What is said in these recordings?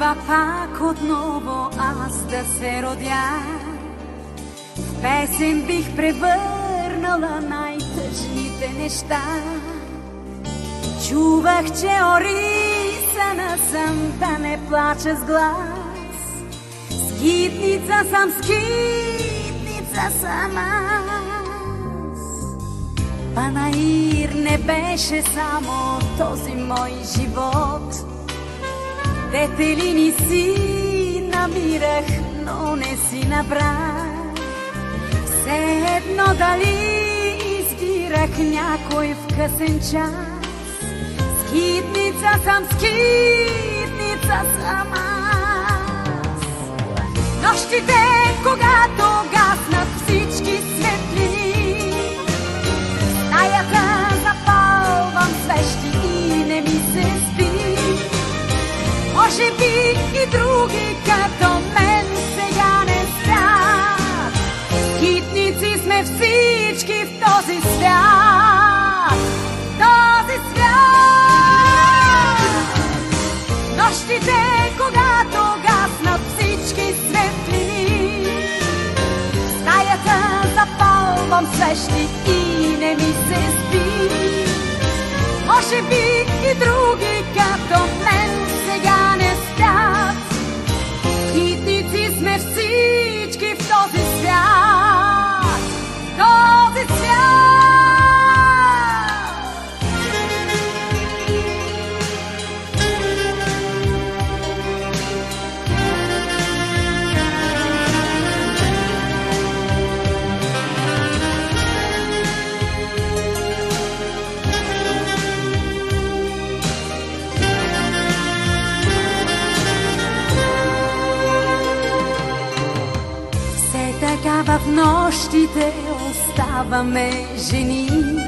Трябва пак отново аз да се родя. В песен бих превърнала най-тъжните неща. Чувах, че орисана съм да не плача с глас. Скитница съм аз. Панаир не беше само този мой живот. Детелини си намирах, но не си набрах. Все едно дали избирах някой в късен час. Скитница съм аз. Нощите, когато гаснат всички светлини, стаята запалвам свещи и не ми се спи. Може би и други като мен сега не спят. Скитници сме всички в този свят. Този свят. Нощите, когато гаснат всички светлини, стаята запалвам свещи и не ми се спи. Може би и други като мен сега не спят. Скитници сме всички в този свят. Този свят. Така в нощите оставаме жени.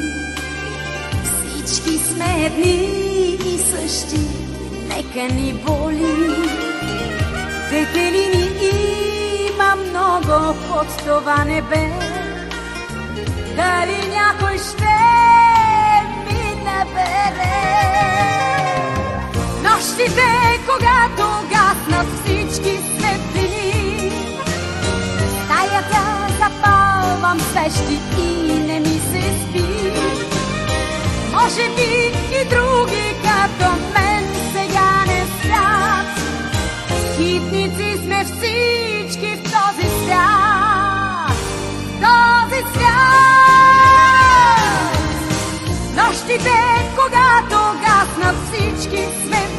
Всички сме едни и същи, нека ни боли. Детелини има много под това небе. Дали някой ще ми набере? Нощите, когато гаснат всички светлини, стаята запалвам свещи и не ми се спи. Може би и други като мен сега не спят. Скитници сме всички в този свят. Този свят. Нощите, когато гаснат всички светлини,